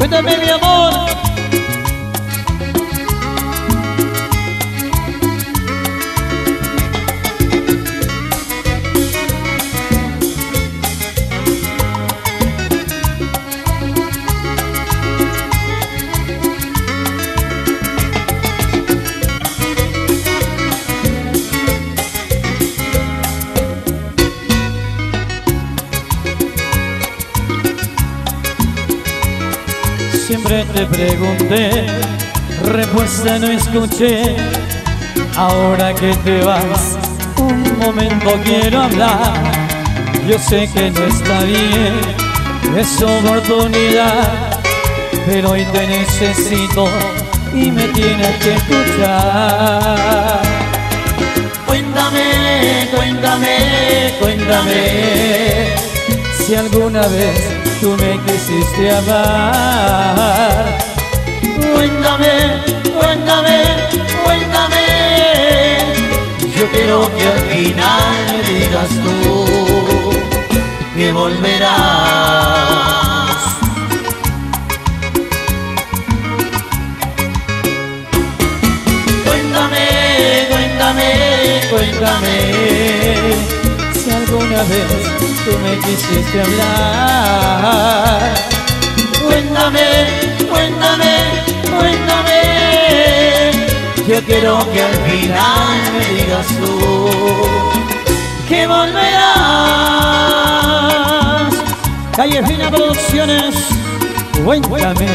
Cuéntame, mi amor. Siempre te pregunté, respuesta no escuché. Ahora que te vas, un momento quiero hablar. Yo sé que no está bien, es oportunidad, pero hoy te necesito y me tienes que escuchar. Cuéntame, cuéntame, cuéntame si alguna vez tú me quisiste amar. Cuéntame, cuéntame, cuéntame. Yo quiero que al final me digas tú que volverás. Cuéntame, cuéntame, cuéntame si alguna vez tú me quisiste hablar. Cuéntame, cuéntame, cuéntame. Yo quiero que al final me digas tú que volverás. Calle Fina Producciones, cuéntame,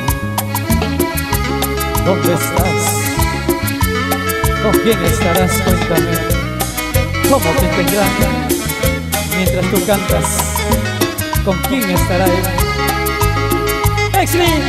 ¿dónde estás? ¿Con quién estarás? Cuéntame, ¿cómo te tendrán? Mientras tú cantas, ¿con quién estará él? ¡Exley!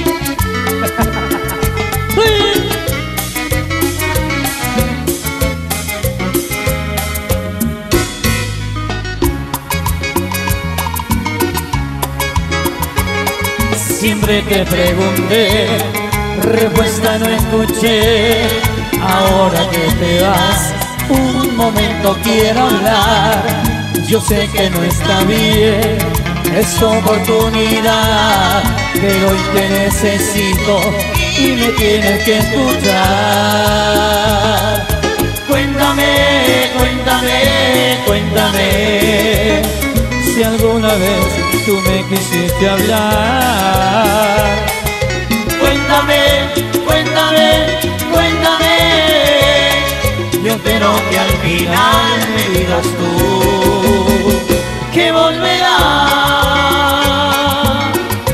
Siempre te pregunté, respuesta no escuché. Ahora que te vas, un momento quiero hablar. Yo sé que no está bien, es oportunidad, pero hoy te necesito y me tienes que escuchar. Cuéntame, cuéntame, cuéntame si alguna vez tú me quisiste hablar. Cuéntame, cuéntame, cuéntame. Yo quiero que al final me digas tú que volverás.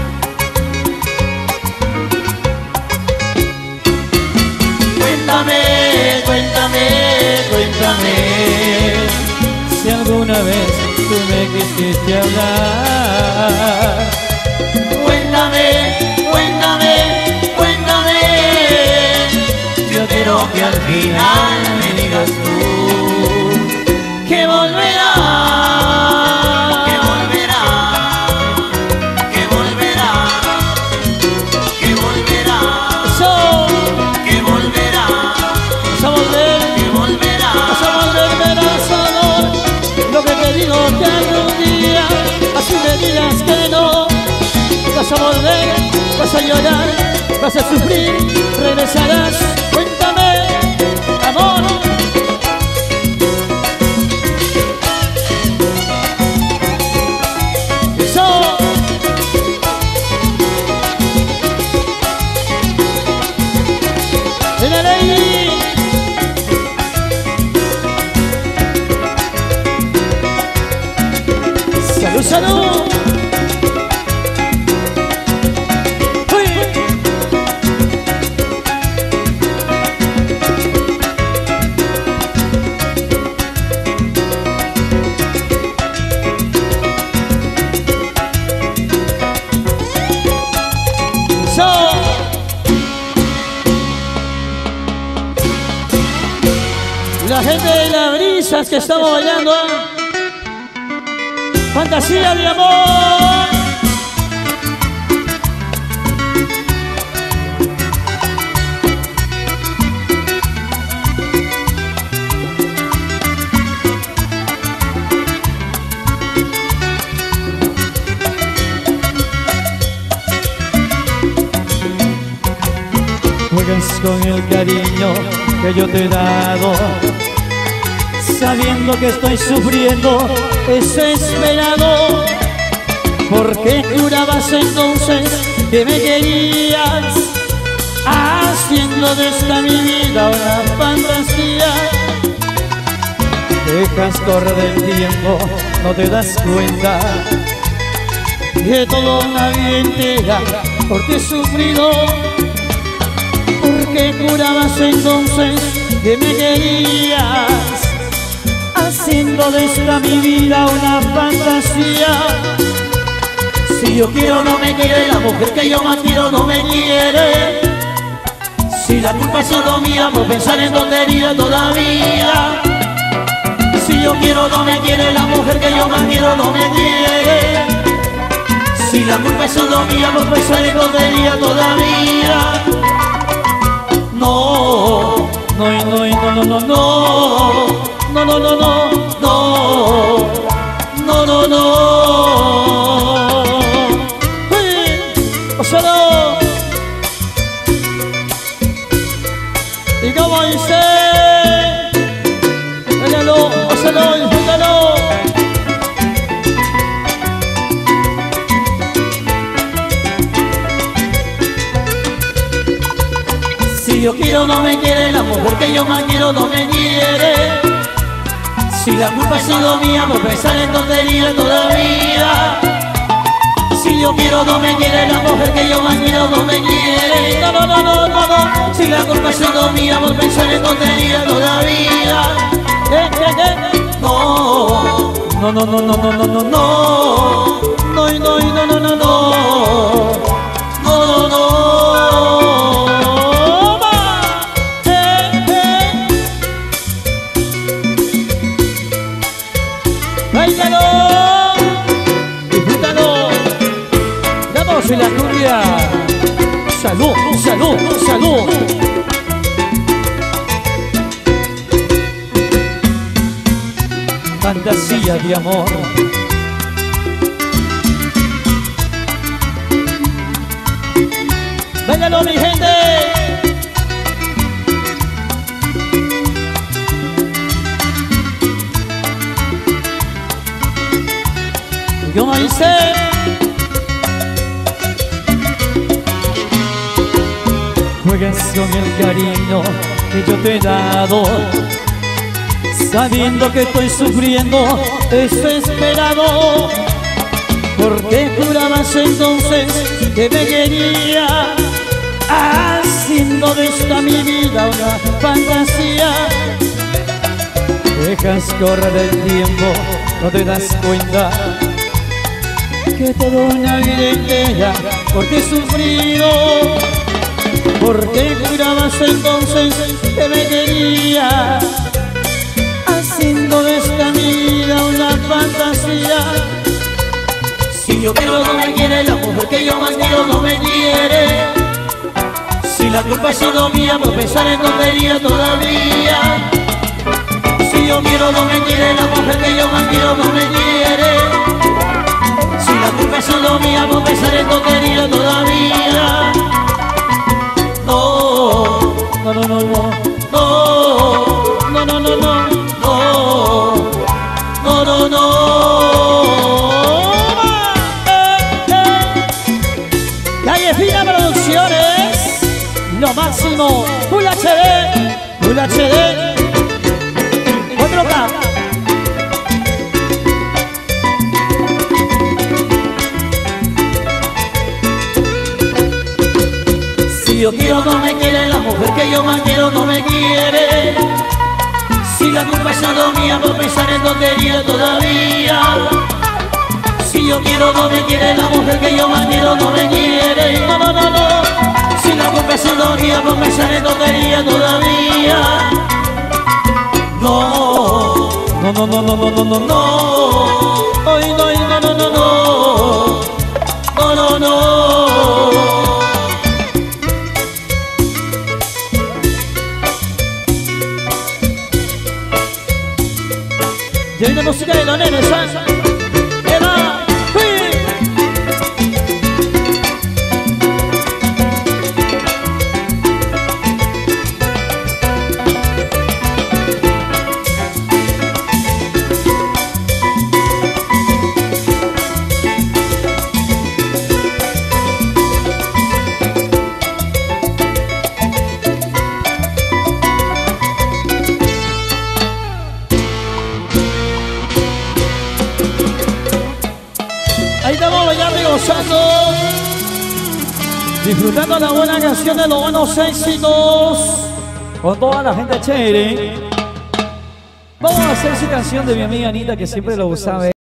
Cuéntame, cuéntame, cuéntame si alguna vez tú me quisiste hablar. Cuéntame, cuéntame, cuéntame. Yo quiero que al final me digas tú que volverás. Que volverás, que volverás, que volverás. Eso. Que volverás. Vas a volver, que volverás. Vas a volver, verás, amor. Lo que te digo que algún día, así me digas que no. Vas a volver, vas a llorar, vas a sufrir, regresarás. Cuéntame, amor. Eso. ¡Ven, lady! ¡Salud, salud! La gente de las brisas que estamos bailando, fantasía de amor. Juegas con el cariño que yo te he dado, sabiendo que estoy sufriendo desesperado. ¿Por qué jurabas entonces que me querías, haciendo de esta mi vida una fantasía? Dejas correr el tiempo, no te das cuenta que toda una vida entera por ti he sufrido. ¿Por qué jurabas entonces que me querías, haciendo de esta mi vida una fantasía? Si yo quiero no me quiere, la mujer que yo más quiero no me quiere. Si la culpa ha sido mía por pensar en tontería todavía. Si yo quiero no me quiere, la mujer que yo más quiero no me quiere. Si la culpa ha sido mía por pensar en tontería todavía. No, no, no, no, no, no, no, no, no, no, no, no, no, no. ¡Ósalo! ¿Y cómo dice? ¡Ósalo, ósalo, disfrútalo! Si yo quiero no me quiere, la mujer que yo más quiero no me quiere. Si la culpa ha sido mía por pensar en tonterías todavía. Si yo quiero no me quiere, la mujer que yo más quiero no me quiere. No, no, no, no, no, no. Si la culpa ha sido mía por pensar en tonterías todavía. No, no, no, no, no, no, no, no, no, no, no, no, no, no, no. Y la cumbia. Salud, salud, salud. Fantasía de amor. ¡Báilalo, mi gente! Yo me hice. Juegas con el cariño que yo te he dado, sabiendo que estoy sufriendo desesperado. ¿Por qué jurabas entonces que me quería, haciendo de esta mi vida una fantasía? Dejas correr el tiempo, no te das cuenta que toda una vida entera por ti he sufrido. ¿Por qué jurabas entonces que me querías, haciendo de esta vida una fantasía? Si yo quiero no me quiere, la mujer que yo más quiero no me quiere. Si la culpa ha sido mía por pensar en tontería todavía. Si yo quiero no me quiere, la mujer que yo más quiero no me quiere. Si la culpa ha sido mía por pensar en tontería todavía. No, no, no, no, no, no, no, no, no, no, no, no. Calle Fina Producciones, lo máximo, Full HD, Full HD, 4K. Si yo quiero no me quiere, la mujer que yo más quiero no me quiere. Si la culpa ha sido mía por pensar en tontería todavía. Si yo quiero no me quiere, la mujer que yo más quiero no me quiere. No, no, no, no. Si la culpa ha sido mía por pensar en tontería todavía. No, no, no, no, no, no, no, no, no. Ay, no, no, no, no, no. No, no, no. Y hay una música de los nenes, ¿sabes? ¡Eva! Disfrutando la buena canción de los buenos éxitos con toda la gente chévere. Vamos a hacer su canción de mi amiga Anita, que siempre lo usaba.